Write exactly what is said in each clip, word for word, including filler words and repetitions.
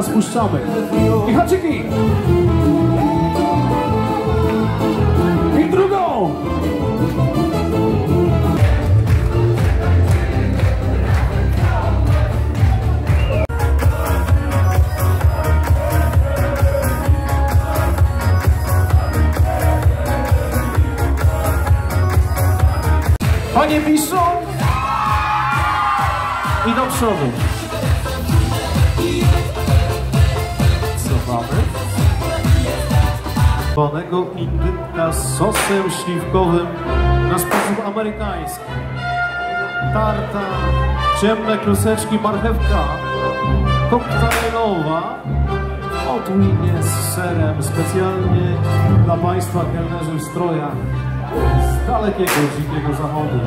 teraz puszczamy. I haczyki! I drugą! Panie piszą i do przodu. Cofamy. Panego indyka z sosem śliwkowym na sposób amerykański. Tarta, ciemne kluseczki, marchewka koktajlowa. Otłynie z serem specjalnie dla Państwa kelnerzy w strojach z dalekiego, dzikiego zachodu.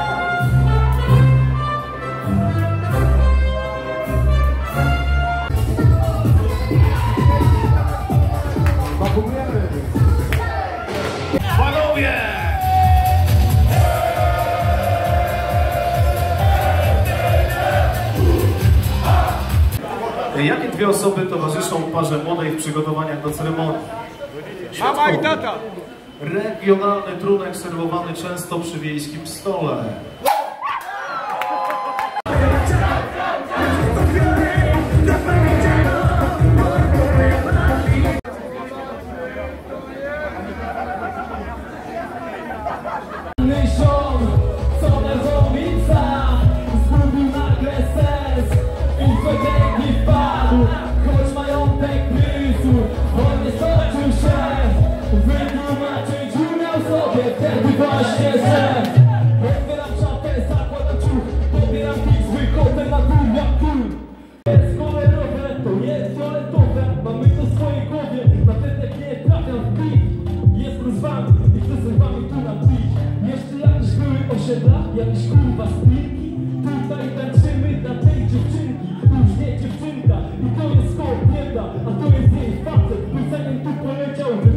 Pakujemy! Panowie! Jakie dwie osoby towarzyszą parze młodej w przygotowaniach do ceremonii? Mama i tata! Regionalny trunek serwowany często przy wiejskim stole. Właśnie że otwieram szafę, zakładam ciuch, pobieram pik, wychodzę na dół jak kul. Jest kolorowe, to jest fioletowe, mamy to w swojej głowie, nawet jak nie trafiam w pik. Jestem z wami i chcę z wami tu napić. Jeszcze jakieś były osiedla, jakieś kurwa spilki. Tutaj tańczymy dla tej dziewczynki, tu już nie dziewczynka. I to jest kobieta, a to jest jej facet, tu zanim tu poleciał.